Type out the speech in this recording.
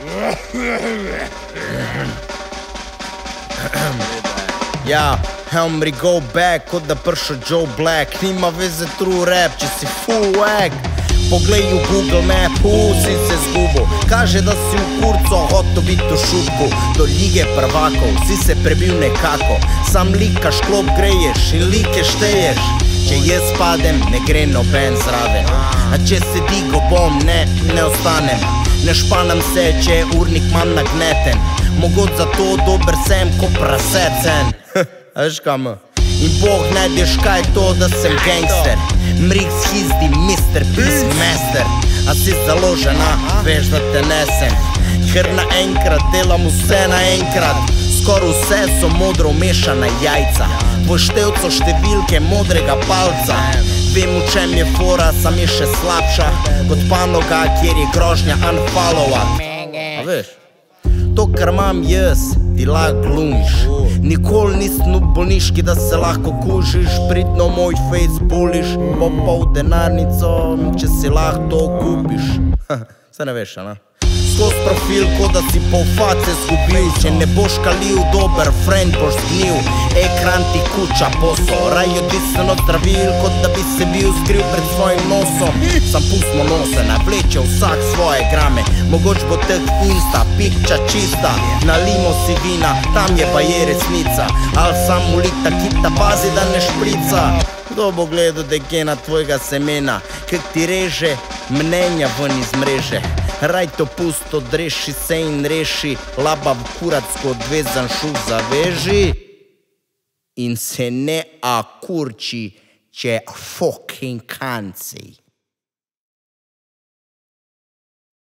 Ja, Helmri go back, kot da pršel Joe Black. Nima veze true rap, če si full whack. Poglej v Google Map, si se zgubo. Kaže, da si v kurco hotel biti v šupku. Do lige prvakov, si se prebil nekako. Sam likaš, klop greješ in like šteješ. Če jaz padem, ne gre noben zraven. A če se digo bom, ne ostanem. Ne španam se, če je urnik manj nagneten. Mogoče zato dober sem, ko prasecen. Veš kam? In Bog najdeš kaj to, da sem gangster. Mrik zhizdi, Mr. Peace Master. A si založena, veš da te nesem. Ker naenkrat delam vse naenkrat. Skoro vse so modro umešana jajca. V števcu številke modrega palca. Vem v čem je fora, sam je še slabša kot panoga, kjer je grožnja unfollowat. A veš? To, kar imam jaz, ti lahko glumiš. Nikoli nisem v bolniški, da se lahko kužiš. Pridno moj face buliš, po pol denarnico, če si lahko to kupiš. Se ne veš, a ne? Skoz profil, kot da si pol face zgubil. Če ne boš kalil, dober friend boš zgnil. Ekran ti kuča poso, raj odvisen od zdravil, kot da bi se bil skril pred svojim nosom. Sam pustmo nose, navleče vsak svoje grame. Mogoč bo teh insta, pikča čista. Nalimo si vina, tam je pa je resnica. Al sam ulita kita, pazi da ne šprica. Kdo bo gledal dekena tvojega semena, kak ti reže mnenja ven iz mreže. Raj to pusto, dreši se in reši, labav kuratsko odvezan šuh zaveži in se ne akurči, če fucking kanci.